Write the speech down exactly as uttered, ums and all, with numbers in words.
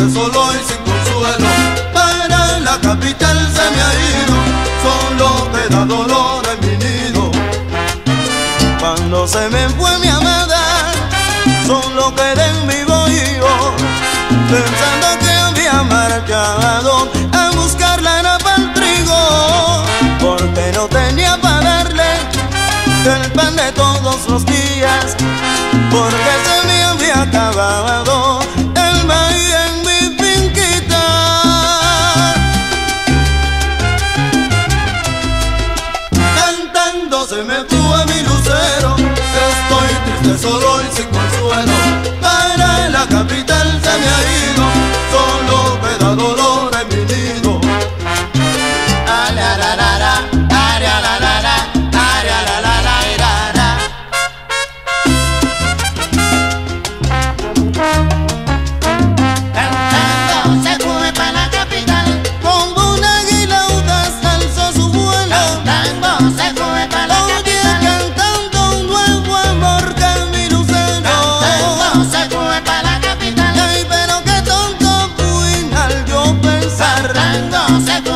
triste, solo y sin consuelo. Para la capital se me ha ido, solo queda dolor en mi nido. Cuando se me fue mi amada, solo quedé en mi bohío, pensando que había marchado a buscarla en el trigo, porque no tenía para darle el pan de todos los días, porque se me había acabado el maíz en mi finquita. Cantando se me fue mi lucero, estoy triste, solo y sin consuelo. Para la capital se me ha ido, solo queda dolor en mi nido. Se